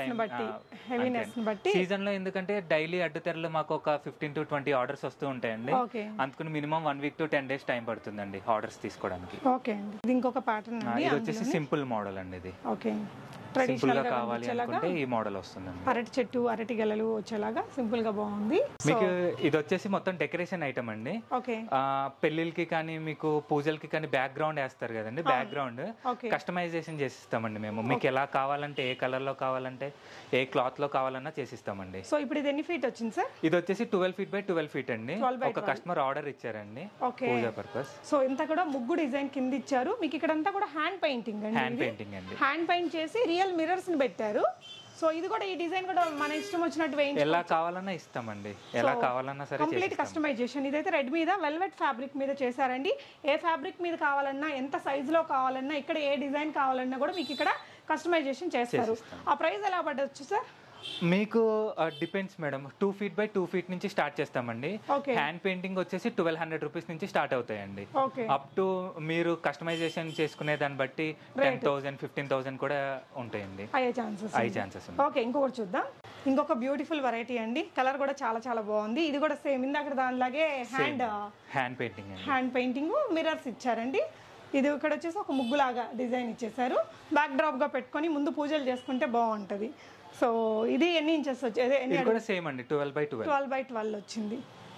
సీజన్ లో, ఎందుకంటే డైలీ అడ్డు తెరలు మాకు ఒక ఫిఫ్టీన్ టు ట్వంటీ ఆర్డర్స్ వస్తూ ఉంటాయండి. అందుకని minimum one week to ten days time పడుతుందండి ఆర్డర్స్ తీసుకోవడానికి. ఇంకొక ప్యాటర్న్ ఇది వచ్చేసి సింపుల్ మోడల్ అండి. ఇది ఓకే, సింపుల్ గా కావాలి అనుకుంటే ఈ మోడల్ వస్తుందండి. అరటి చెట్టు, అరటి గెలలు వచ్చేలాగా సింపుల్ గా బాగుంది. మీకు ఇది వచ్చేసి మొత్తం డెకరేషన్ ఐటమ్ అండి. పెళ్లిళ్ళకి కానీ మీకు పూజలకి కానీ బ్యాక్ గ్రౌండ్ వేస్తారు కదండి, బ్యాక్ గ్రౌండ్ కస్టమైజేషన్ చేసిస్తామండి మేము. మీకు ఎలా కావాలంటే, ఏ కలర్ లో కావాలంటే, ఏ క్లాత్ లో కావాలన్నా చేసిస్తామండి. సో ఇప్పుడు ఇది ఎన్ని ఫీట్ వచ్చింది సార్? ఇది వచ్చేసి twelve feet by twelve feet అండి. ఒక కస్టమర్ ఆర్డర్ ఇచ్చారండి పూజ పర్పస్. సో ఇంత కూడా ముగ్గు డిజైన్ కింద ఇచ్చారు. మీకు ఇక్కడ అంతా కూడా హ్యాండ్ పెయింటింగ్ అండి. హ్యాండ్ పెయింటింగ్ అండి. హ్యాండ్ పెయింట్ చేసి రియల్ మిర్రర్స్ ని పెట్టారు. సో ఇది కూడా, ఈ డిజైన్ కూడా మన ఇష్టం వచ్చినట్టు వేయించుకోవచ్చు. ఎలా కావాలన్నా ఇస్తామండి, ఎలా కావాలన్నా సరే. Complete customization. ఇదైతే రెడ్ మీద వెల్వెట్ ఫ్యాబ్రిక్ మీద చేశారండి. ఏ ఫ్యాబ్రిక్ మీద కావాలన్నా, ఎంత సైజ్ లో కావాలన్నా, ఇక్కడ ఏ డిజైన్ కావాలన్నా కూడా మీకు ఇక్కడ కస్టమైజేషన్ చేస్తారు. ఆ ప్రైస్ ఎలా పడవచ్చు సార్? మీకు depends madam. Two feet by two feet నుంచి స్టార్ట్ చేస్తామండి. హ్యాండ్ పెయింటింగ్ వచ్చేసి ట్వెల్వ్ హండ్రెడ్ రూపీస్ నుంచి స్టార్ట్ అవుతాయండి. అప్ టు మీరు కస్టమైజేషన్ చేసుకునే దాన్ని బట్టి టెన్ థౌసండ్ ఫిఫ్టీన్ థౌసండ్ కూడా ఉంటాయండి. అయ్యే ఛాన్సెస్ అయ్యే ఛాన్సెస్. ఓకే, ఇంకొకటి చూద్దాం. ఇంకొక బ్యూటిఫుల్ వెరైటీ అండి. కలర్ కూడా చాలా చాలా బాగుంది. ఇది కూడా సేమ్ ఇందాక దానిలాగే hand hand painting hand painting mirrors ఇచ్చారండి. ఇది ఇక్కడ వచ్చేసి ఒక ముగ్గులాగా డిజైన్ ఇచ్చేసారు. బ్యాక్ డ్రాప్ గా పెట్టుకొని ముందు పూజలు చేసుకుంటే బాగుంటది. సో ఇది ఎన్ని ఇంచెస్ వచ్చి సేమ్ అండి, twelve by twelve twelve by twelve వచ్చింది.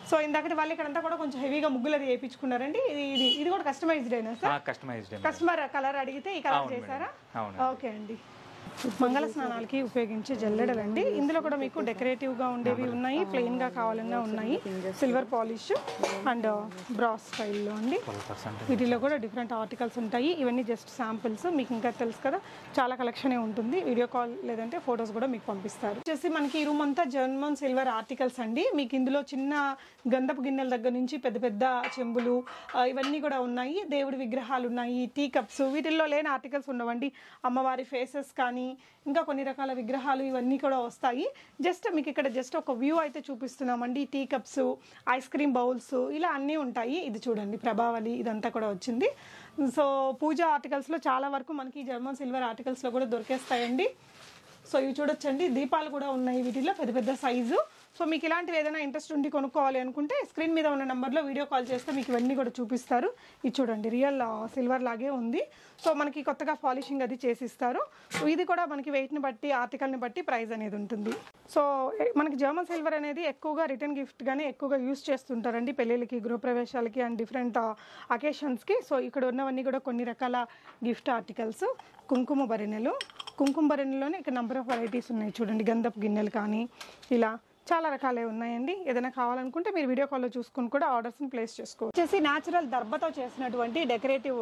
సో ఇందాకటి వాళ్ళు ఇక్కడంతా కూడా కొంచెం హెవీగా ముగ్గులు అది వేయించుకున్నారండి. ఇది ఇది ఇది కూడా కస్టమైజ్డ్ అయినా సార్? కస్టమైజ్డ్. కస్టమర్ కలర్ అడిగితే ఈ కలర్ చేశారా? ఓకే అండి. మంగళ స్నానాలకి ఉపయోగించే జల్లెడలండి. ఇందులో కూడా మీకు డెకరేటివ్గా ఉండేవి ఉన్నాయి, ప్లెయిన్గా కావాలన్నా ఉన్నాయి. సిల్వర్ పాలిష్ అండ్ బ్రాస్ స్టైల్లో అండి. వీటిలో కూడా డిఫరెంట్ ఆర్టికల్స్ ఉంటాయి. ఇవన్నీ జస్ట్ శాంపిల్స్, మీకు ఇంకా తెలుసు కదా చాలా కలెక్షనే ఉంటుంది. వీడియో కాల్ లేదంటే ఫొటోస్ కూడా మీకు పంపిస్తారు. వచ్చేసి మనకి ఈ రూమ్ అంతా జర్మన్ సిల్వర్ ఆర్టికల్స్ అండి. మీకు ఇందులో చిన్న గంధపు గిన్నెల దగ్గర నుంచి పెద్ద పెద్ద చెంబులు ఇవన్నీ కూడా ఉన్నాయి. దేవుడి విగ్రహాలు ఉన్నాయి, టీ కప్స్. వీటిల్లో లేని ఆర్టికల్స్ ఉండవండి. అమ్మవారి ఫేసెస్ కానీ ఇంకా కొన్ని రకాల విగ్రహాలు ఇవన్నీ కూడా వస్తాయి. జస్ట్ మీకు ఇక్కడ జస్ట్ ఒక వ్యూ అయితే చూపిస్తున్నామండి. Tea cups, ice cream bowls ఇలా అన్నీ ఉంటాయి. ఇది చూడండి ప్రభావళి, ఇదంతా కూడా వచ్చింది. సో పూజ ఆర్టికల్స్లో చాలా వరకు మనకి జర్మన్ సిల్వర్ ఆర్టికల్స్లో కూడా దొరికేస్తాయండి. సో ఇవి చూడొచ్చండి. దీపాలు కూడా ఉన్నాయి వీటిలో పెద్ద పెద్ద సైజు. సో మీకు ఇలాంటివి ఏదైనా ఇంట్రెస్ట్ ఉండి కొనుక్కోవాలి అనుకుంటే స్క్రీన్ మీద ఉన్న నెంబర్లో వీడియో కాల్ చేస్తే మీకు ఇవన్నీ కూడా చూపిస్తారు. ఇది చూడండి రియల్ సిల్వర్ లాగే ఉంది. సో మనకి కొత్తగా పాలిషింగ్ అది చేసిస్తారు. సో ఇది కూడా మనకి వెయిట్ని బట్టి ఆర్టికల్ని బట్టి ప్రైస్ అనేది ఉంటుంది. సో మనకి జర్మన్ సిల్వర్ అనేది ఎక్కువగా రిటర్న్ గిఫ్ట్గానే ఎక్కువగా యూస్ చేస్తుంటారండి పెళ్ళిళ్ళకి, గృహప్రవేశాలకి అండ్ డిఫరెంట్ అకేషన్స్కి. సో ఇక్కడ ఉన్నవన్నీ కూడా కొన్ని రకాల గిఫ్ట్ ఆర్టికల్స్. కుంకుమ భరిణెలు, కుంకుమ భరిణెలోనే ఇక్కడ నెంబర్ ఆఫ్ వెరైటీస్ ఉన్నాయి చూడండి. గంధపు గిన్నెలు కానీ ఇలా చాలా రకాలే ఉన్నాయండి. ఏదైనా కావాలనుకుంటే మీరు వీడియో కాల్లో చూసుకుని కూడా ఆర్డర్స్ని ప్లేస్ చేసుకోవచ్చు. వచ్చేసి న్యాచురల్ దర్బతో చేసినటువంటి డెకరేటివ్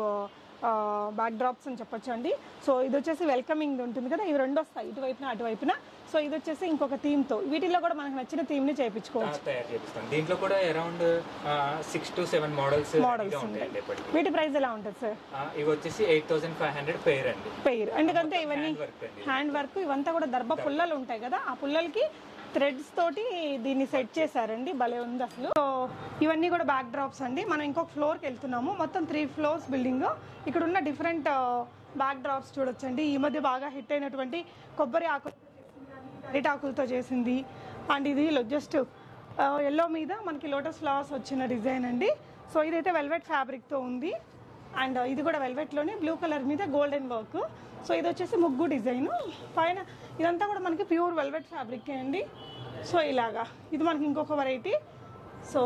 బ్యాక్ డ్రాప్స్ అని చెప్పొచ్చు అండి. సో ఇది వచ్చేసి వెల్కమింగ్ ఉంటుంది కదా, ఇవి రెండు వస్తాయి ఇటువైపున అటువైపున. సో ఇది వచ్చేసి ఇంకొక థీమ్ తో, వీటిల్లో కూడా మనకు నచ్చిన థీమ్ ని చేయించుకోవచ్చు. దీంట్లో కూడా around six to seven models models ఉంటాయి. వీటి ప్రైస్ ఎలా ఉంటుంది సార్? ఇవి వచ్చేసి eight thousand five hundred pair అండి. పెయిర్ ఎందుకంటే ఇవన్నీ హ్యాండ్ వర్క్, ఇవంతా కూడా దర్బ పుల్లలు ఉంటాయి కదా, ఆ పుల్లలకి థ్రెడ్స్ తోటి దీన్ని సెట్ చేశారండి. భలే ఉంది అసలు. సో ఇవన్నీ కూడా బ్యాక్ డ్రాప్స్ అండి. మనం ఇంకొక ఫ్లోర్కి వెళ్తున్నాము. మొత్తం త్రీ ఫ్లోర్స్ బిల్డింగ్. ఇక్కడ ఉన్న డిఫరెంట్ బ్యాక్ డ్రాప్స్ చూడొచ్చండి. ఈ మధ్య బాగా హిట్ అయినటువంటి కొబ్బరి ఆకు అరిటాకులతో చేసింది. అండ్ ఇది జస్ట్ ఎల్లో మీద మనకి లోటస్ ఫ్లవర్స్ వచ్చిన డిజైన్ అండి. సో ఇదైతే వెల్వెట్ ఫ్యాబ్రిక్తో ఉంది. అండ్ ఇది కూడా వెల్వెట్లోనే బ్లూ కలర్ మీద గోల్డెన్ వర్క్. సో ఇది వచ్చేసి ముగ్గు డిజైన్ పైన. ఇదంతా కూడా మనకి ప్యూర్ వెల్వెట్ ఫ్యాబ్రిక్ అండి. సో ఇలాగా ఇది మనకి ఇంకొక వెరైటీ. సో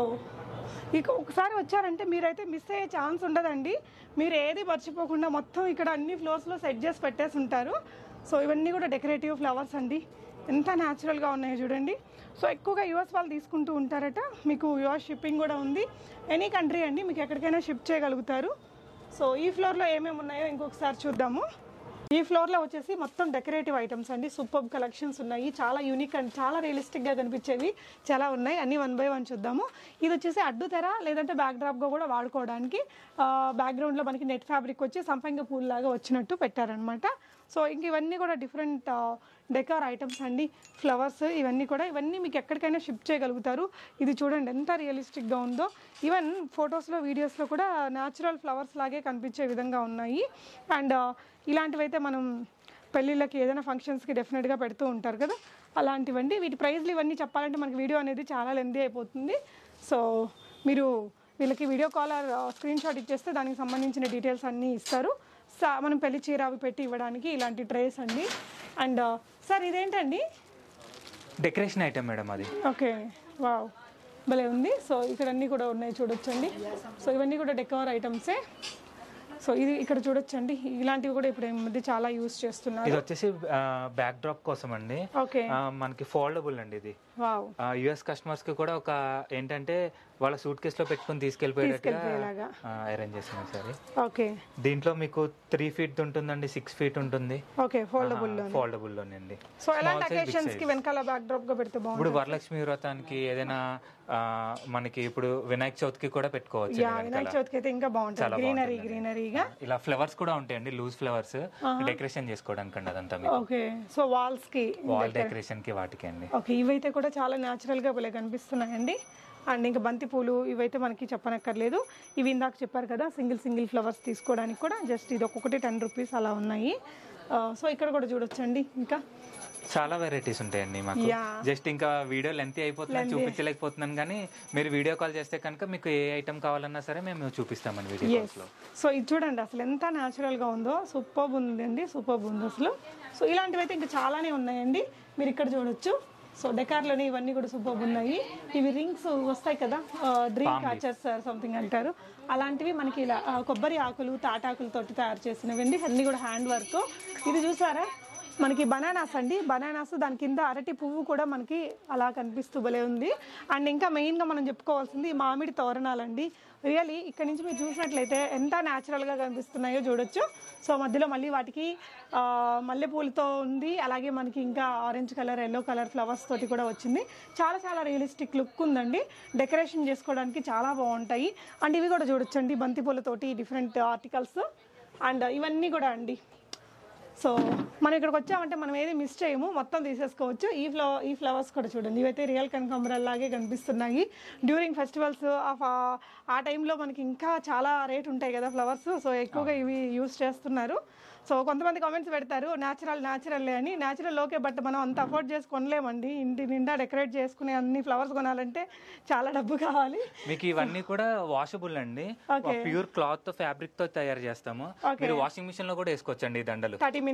ఇక ఒకసారి వచ్చారంటే మీరైతే మిస్ అయ్యే ఛాన్స్ ఉండదండి. మీరు ఏది మర్చిపోకుండా మొత్తం ఇక్కడ అన్ని ఫ్లోర్స్లో సెట్ చేసి పెట్టేసి ఉంటారు. సో ఇవన్నీ కూడా డెకరేటివ్ ఫ్లవర్స్ అండి. ఎంత న్యాచురల్గా ఉన్నాయో చూడండి. సో ఎక్కువగా యూఎస్ వాళ్ళు తీసుకుంటూ ఉంటారట. మీకు యూఎస్ షిప్పింగ్ కూడా ఉంది. ఎనీ కంట్రీ అండి, మీకు ఎక్కడికైనా షిప్ చేయగలుగుతారు. సో ఈ ఫ్లోర్లో ఏమేమి ఉన్నాయో ఇంకొకసారి చూద్దాము. ఈ ఫ్లోర్లో వచ్చేసి మొత్తం డెకరేటివ్ ఐటమ్స్ అండి. సూపర్ కలెక్షన్స్ ఉన్నాయి. చాలా యూనిక్ అండ్ చాలా రియలిస్టిక్గా కనిపించేవి చాలా ఉన్నాయి. అన్ని వన్ బై వన్ చూద్దాము. ఇది వచ్చేసి అడ్డు తెర లేదంటే బ్యాక్ డ్రాప్గా కూడా వాడుకోవడానికి. బ్యాక్గ్రౌండ్లో మనకి నెట్ ఫ్యాబ్రిక్ వచ్చి సంపంగి పూల్ లాగా వచ్చినట్టు పెట్టారనమాట. సో ఇంక ఇవన్నీ కూడా డిఫరెంట్ డెకార్ ఐటమ్స్ అండి. ఫ్లవర్స్ ఇవన్నీ కూడా ఇవన్నీ మీకు ఎక్కడికైనా షిప్ చేయగలుగుతారు. ఇది చూడండి ఎంత రియలిస్టిక్గా ఉందో. ఈవెన్ ఫొటోస్లో వీడియోస్లో కూడా న్యాచురల్ ఫ్లవర్స్ లాగే కనిపించే విధంగా ఉన్నాయి. అండ్ ఇలాంటివైతే మనం పెళ్ళిళ్ళకి ఏదైనా ఫంక్షన్స్కి డెఫినెట్గా పెడుతూ ఉంటారు కదా, అలాంటివండి. వీటి ప్రైస్లు ఇవన్నీ చెప్పాలంటే మనకి వీడియో అనేది చాలా లెంతీ అయిపోతుంది. సో మీరు వీళ్ళకి video call or screenshot ఇచ్చేస్తే దానికి సంబంధించిన డీటెయిల్స్ అన్నీ ఇస్తారు. సా మనం పెళ్లి చీర అవి పెట్టి ఇవ్వడానికి ఇలాంటి ట్రేస్ అండి. అండ్ సార్ ఇదేంటండి? డెకరేషన్ ఐటమ్ మేడం అది. ఓకే, వావ్ భలే ఉంది. సో ఇక్కడ అన్నీ కూడా ఉన్నాయి చూడొచ్చండి. సో ఇవన్నీ కూడా డెకోర్ ఐటమ్సే. సో ఇది ఇక్కడ చూడొచ్చండి. ఇలాంటివి కూడా ఇప్పుడు ఈ మధ్య చాలా యూస్ చేస్తున్నారు. ఇది వచ్చేసి బ్యాక్ డ్రాప్ కోసం అండి. ఓకే, మనకి ఫోల్డబుల్ అండి ఇది. వావ్. యుఎస్ కస్టమర్స్ కి కూడా ఒక ఏంటంటే వాళ్ళ సూట్ కేస్ లో పెట్టుకుని తీసుకెళ్ళిపోయేటట్టుగా అరేంజ్ చేసిన సరే. ఓకే, దీంట్లో మీకు త్రీ ఫీట్ ఉంటుందండి, సిక్స్ ఫీట్ ఉంటుంది. ఓకే, ఫోల్డబుల్ లో ఫోల్డబుల్ లోనండి. సో ఎలాంటి అకేషన్స్ కి వెనకాల బ్యాక్ డ్రాప్ గా పెడితే బాగుంటుంది. ఇప్పుడు వరలక్ష్మి వ్రతానికి ఏదైనా మనకి ఇప్పుడు వినాయక చవితికి కూడా పెట్టుకోవచ్చు. వినాయక చవితికి అయితే ఇంకా బాగుంటుంది. గ్రీనరీ గ్రీనరీగా ఇలా ఫ్లవర్స్ కూడా ఉంటాయండి, లూజ్ ఫ్లవర్స్ డెకరేషన్ చేసుకోవడానికి అండి అదంతా. ఓకే, సో వాల్స్ కి వాల్ డెకరేషన్ కి వాటికి అండి. ఓకే, ఇవైతే కూడా చాలా న్యాచురల్ గా భలే కనిపిస్తున్నాయండి. అండ్ ఇంకా బంతి పూలు ఇవైతే మనకి చెప్పనక్కర్లేదు. ఇవి ఇందాక చెప్పారు కదా సింగిల్ సింగిల్ ఫ్లవర్స్ తీసుకోవడానికి కూడా జస్ట్ ఇది ఒక్కొక్కటి టెన్ రూపీస్ అలా ఉన్నాయి. సో ఇక్కడ కూడా చూడొచ్చండి. ఇంకా చాలా వెరైటీస్ ఉంటాయండి మాకు. జస్ట్ ఇంకా వీడియో లెంత్ అయిపోతుందని చూపించలేకపోతున్నాను, కానీ మీరు వీడియో కాల్ చేస్తే కనుక మీకు ఏ ఐటమ్ కావాలన్నా సరే మేము చూపిస్తామండి వీడియో కాల్స్ లో. సో ఇది చూడండి అసలు ఎంత న్యాచురల్ గా ఉందో. సూపర్ ఉందండి, సూపర్ ఉంది అసలు. సో ఇలాంటివి అయితే ఇంకా చాలానే ఉన్నాయండి, మీరు ఇక్కడ చూడొచ్చు. సో డెకార్లోనే ఇవన్నీ కూడా సూపర్ ఉన్నాయి. ఇవి రింగ్స్ వస్తాయి కదా, డ్రీమ్ క్యాచర్స్ సంథింగ్ అంటారు, అలాంటివి మనకి ఇలా కొబ్బరి ఆకులు తాటాకులతోటి తయారు చేసినవండి, అన్నీ కూడా హ్యాండ్ వర్క్. ఇది చూసారా మనకి బనానాస్ అండి, బనానాస్ దాని కింద అరటి పువ్వు కూడా మనకి అలా కనిపిస్తూ భలే ఉంది. అండ్ ఇంకా మెయిన్గా మనం చెప్పుకోవాల్సింది మామిడి తోరణాలండి. రియలీ ఇక్కడ నుంచి మీరు చూసినట్లయితే ఎంత న్యాచురల్గా కనిపిస్తున్నాయో చూడొచ్చు. సో మధ్యలో మళ్ళీ వాటికి మల్లెపూలతో ఉంది, అలాగే మనకి ఇంకా orange colour yellow colour flowers తోటి కూడా వచ్చింది. చాలా చాలా రియలిస్టిక్ లుక్ ఉందండి, డెకరేషన్ చేసుకోవడానికి చాలా బాగుంటాయి. అండ్ ఇవి కూడా చూడొచ్చండి బంతిపూలతోటి డిఫరెంట్ ఆర్టికల్స్. అండ్ ఇవన్నీ కూడా అండి, సో మనం ఇక్కడికి వచ్చామంటే మనం ఏది మిస్ చేయము, మొత్తం తీసేసుకోవచ్చు. ఈ ఫ్లవర్ ఈ ఫ్లవర్స్ కూడా చూడండి, ఇవైతే రియల్ కనకాంబరాలు లాగే కనిపిస్తున్నాయి. డ్యూరింగ్ ఫెస్టివల్స్ ఆఫ్ ఆ టైంలో మనకి ఇంకా చాలా రేట్ ఉంటాయి కదా ఫ్లవర్స్, సో ఎక్కువగా ఇవి యూస్ చేస్తున్నారు. సో కొంతమంది కామెంట్స్ పెడతారు న్యాచురల్ న్యాచురల్లే అని. న్యాచురల్ ఓకే, బట్ మనం అంత అఫోర్డ్ చేసి కొనలేమండి. ఇంటి నిండా డెకరేట్ చేసుకునే అన్ని ఫ్లవర్స్ కొనాలంటే చాలా డబ్బు కావాలి. మీకు ఇవన్నీ కూడా వాషబుల్ అండి, ప్యూర్ క్లాత్ తో ఫ్యాబ్రిక్ తో తయారు చేస్తాము. మీరు వాషింగ్ మిషన్ లో కూడా వేసుకోవచ్చండి ఈ దండలు,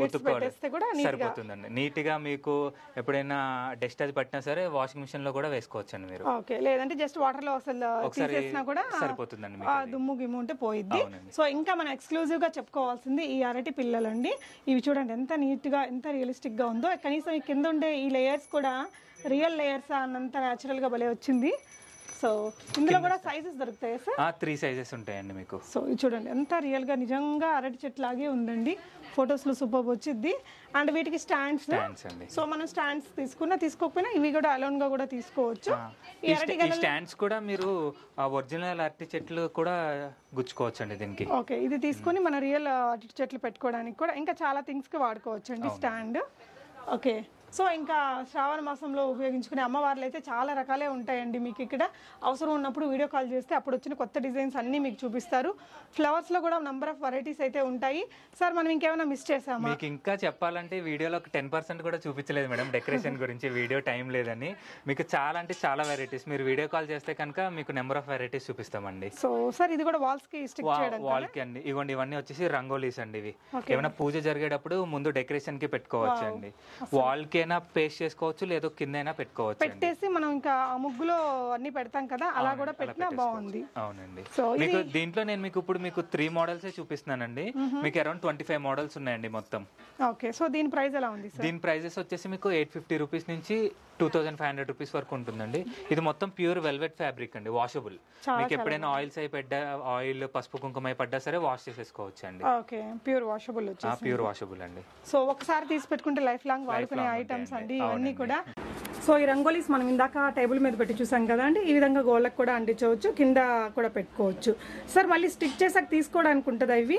సరిపోతుందండి. నీట్ గా మీకు ఎప్పుడైనా డస్ట్ అది పట్టినా సరే వాషింగ్ మిషన్ లో కూడా వేసుకోవచ్చండి మీరు. ఓకే, లేదంటే జస్ట్ వాటర్ లో అసలు తీసేసినా కూడా సరిపోతుందండి, దుమ్ము గిమ్ము ఉంటే పోయిద్ది. సో ఇంకా మనం ఎక్స్క్లూజివ్ గా చెప్పుకోవాల్సింది ఈ అరటి పిల్లలు అండి. ఇవి చూడండి ఎంత నీట్ గా ఎంత రియలిస్టిక్ గా ఉందో. కనీసం ఈ కింద ఉండే ఈ లేయర్స్ కూడా రియల్ లేయర్స్ అన్నంత న్యాచురల్ గా భలే వచ్చింది. సో ఇందులో కూడా సైజెస్ దొరుకుతాయి సార్? త్రీ సైజెస్ ఉంటాయండి మీకు. సో ఇది చూడండి ఎంత రియల్ గా నిజంగా అరటి చెట్టు లాగే ఉందండి. ఫొటోస్ లో సూపర్ వచ్చింది. అండ్ వీటికి స్టాండ్స్, సో మనం స్టాండ్స్ తీసుకున్నా తీసుకోకపోయినా ఇవి కూడా అలోన్ గా కూడా తీసుకోవచ్చు. ఈ స్టాండ్స్ కూడా మీరు ఒరిజినల్ అరటి చెట్లు కూడా గుచ్చుకోవచ్చు అండి దీనికి. ఓకే, ఇది తీసుకొని మన రియల్ అరటి చెట్లు పెట్టుకోవడానికి కూడా ఇంకా చాలా థింగ్స్ కి వాడుకోవచ్చు అండి స్టాండ్. ఓకే, సో ఇంకా శ్రావణ మాసంలో ఉపయోగించుకునే అమ్మవార్లు అయితే చాలా రకాలే ఉంటాయండి. మీకు ఇక్కడ అవసరం ఉన్నప్పుడు వీడియో కాల్ చేస్తే అప్పుడు వచ్చిన కొత్త డిజైన్స్ అన్నీ మీకు చూపిస్తారు. ఫ్లవర్స్లో కూడా నెంబర్ ఆఫ్ వెరైటీస్ అయితే ఉంటాయి. సార్ మనం ఇంకేమైనా మిస్ చేసామా? మీకు ఇంకా చెప్పాలంటే వీడియోలో ఒక టెన్ పర్సెంట్ కూడా చూపించలేదు మేడం డెకరేషన్ గురించి, వీడియో టైం లేదని. మీకు చాలా అంటే చాలా వెరైటీస్, మీరు వీడియో కాల్ చేస్తే కనుక మీకు నెంబర్ ఆఫ్ వెరైటీస్ చూపిస్తామండి. సో సార్ ఇది కూడా వాల్స్ కి స్టిక్ చేయడం, వాల్ కి అండి. ఇవ్వండి ఇవన్నీ వచ్చేసి రంగోలీస్ అండి. ఇవి ఏమైనా పూజ జరిగేటప్పుడు ముందు డెకరేషన్ కి పెట్టుకోవచ్చు అండి. వాల్ కి పేస్ట్ చేసుకోవచ్చు, లేదా కింద అయినా పెట్టుకోవచ్చు. పెట్టేసి మనం ఇంకా ఆ ముగ్గులో అన్ని పెడతాం కదా, అలా కూడా పెట్టినా బాగుంది. అవునండి. మీకు దీంట్లో నేను మీకు ఇప్పుడు మీకు త్రీ మోడల్స్ చూపిస్తున్నానండి. మీకు అరౌండ్ ట్వంటీ ఫైవ్ మోడల్స్ ఉన్నాయండి మొత్తం. ఓకే, సో దీని ప్రైస్ ఎలా ఉంది సార్? దీని ప్రైజెస్ వచ్చేసి మీకు ఎయిట్ ఫిఫ్టీ రూపీస్ నుంచి two thousand five hundred rupees వరకు ఉంటుందండి. ఇది మొత్తం ప్యూర్ వెల్వెట్ ఫ్యాబ్రిక్ అండి, వాషబుల్. మీకు ఎప్పుడైనా ఆయిల్స్ అయి పడ్డా, ఆయిల్ పసుపు కుంకుమ అయి పడ్డా సరే వాష్ చేసేసుకోవచ్చు అండి. ఓకే, ప్యూర్ వాషబుల్ వచ్చేసి. ప్యూర్ వాషబుల్ అండి. సో ఒకసారి తీసి పెట్టుకుంటే లైఫ్ లాంగ్ వాడుకునే ఐటమ్స్ అండి ఇవన్నీ కూడా. సో ఈ రంగోలీస్ మనం ఇందాక టేబుల్ మీద పెట్టి చూసాం కదా అండి, ఈ విధంగా గోళ్ళకు కూడా అంటించవచ్చు, కింద కూడా పెట్టుకోవచ్చు. సార్ మళ్ళీ స్టిక్ చేసాక తీసుకోవడానికి ఉంటుందా? ఇవి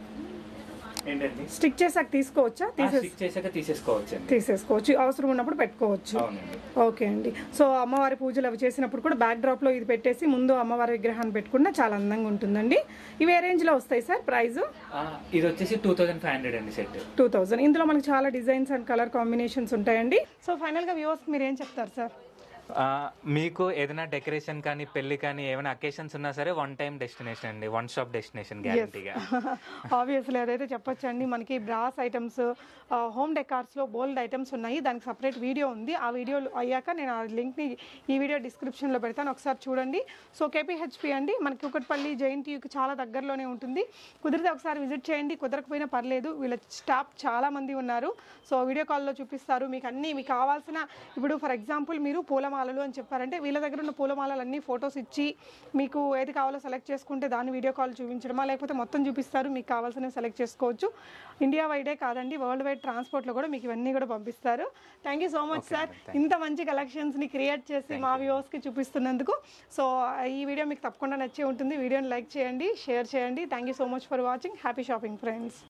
స్టిక్ చేసాక తీసుకోవచ్చా? తీసేసుకోవచ్చు, అవసరం ఉన్నప్పుడు పెట్టుకోవచ్చు. ఓకే అండి. సో అమ్మవారి పూజలు అవి చేసినప్పుడు కూడా బ్యాక్ డ్రాప్ లో ఇది పెట్టేసి ముందు అమ్మవారి విగ్రహాన్ని పెట్టుకున్నా చాలా అందంగా ఉంటుందండి. ఇవి ఏ రేంజ్ లో వస్తాయి సార్ ప్రైస్? ఇది వచ్చేసి టూ థౌసండ్ ఫైవ్ హండ్రెడ్ అండి సెట్. టూ థౌసండ్ ఇందులో మనకి చాలా డిజైన్స్ అండ్ కలర్ కాంబినేషన్స్ ఉంటాయండి. సో ఫైనల్ గా వ్యూవర్స్ మీరు ఏం చెప్తారు సార్? మీకు ఏదైనా డెకరేషన్ కానీ పెళ్లి కానీ ఏమైనా అకేషన్స్ ఉన్నా సరే వన్ టైం డెస్టినేషన్ అండి, వన్ స్టాప్ డెస్టినేషన్ గ్యారంటీగా. ఆబ్వియస్లీ అదైతే చెప్పొచ్చు అండి. మనకి బ్రాస్ ఐటమ్స్, హోమ్ డెకార్స్ లో బోల్డ్ ఐటమ్స్ ఉన్నాయి, దానికి సపరేట్ వీడియో ఉంది. ఆ వీడియో అయ్యాక నేను ఆ లింక్ ని ఈ వీడియో డిస్క్రిప్షన్ లో పెడతాను, ఒకసారి చూడండి. సో కేపీహెచ్పి అండి మనకి కుకట్పల్లి జేఎన్టీయూకి చాలా దగ్గరలోనే ఉంటుంది. కుదిరితే ఒకసారి విజిట్ చేయండి, కుదరకపోయినా పర్లేదు, వీళ్ళ స్టాఫ్ చాలా మంది ఉన్నారు. సో వీడియో కాల్లో చూపిస్తారు మీకు అన్ని. మీకు కావాల్సిన ఇప్పుడు ఫర్ ఎగ్జాంపుల్ మీరు పూల పూలమాలలు అని చెప్పారంటే వీళ్ళ దగ్గర ఉన్న పూలమాలలన్నీ ఫొటోస్ ఇచ్చి మీకు ఏది కావాలో సెలెక్ట్ చేసుకుంటే దాన్ని వీడియో కాల్ చూపించడమా, లేకపోతే మొత్తం చూపిస్తారు, మీకు కావాల్సినవి సెలెక్ట్ చేసుకోవచ్చు. ఇండియా వైడే కాదండి, వరల్డ్ వైడ్ ట్రాన్స్పోర్ట్లో కూడా మీకు ఇవన్నీ కూడా పంపిస్తారు. Thank you so much sir, ఇంత మంచి కలెక్షన్స్ని క్రియేట్ చేసి మా వ్యూవర్స్కి చూపిస్తున్నందుకు. సో ఈ వీడియో మీకు తప్పకుండా నచ్చే ఉంటుంది. వీడియోని లైక్ చేయండి, షేర్ చేయండి. Thank you so much for watching. Happy shopping friends.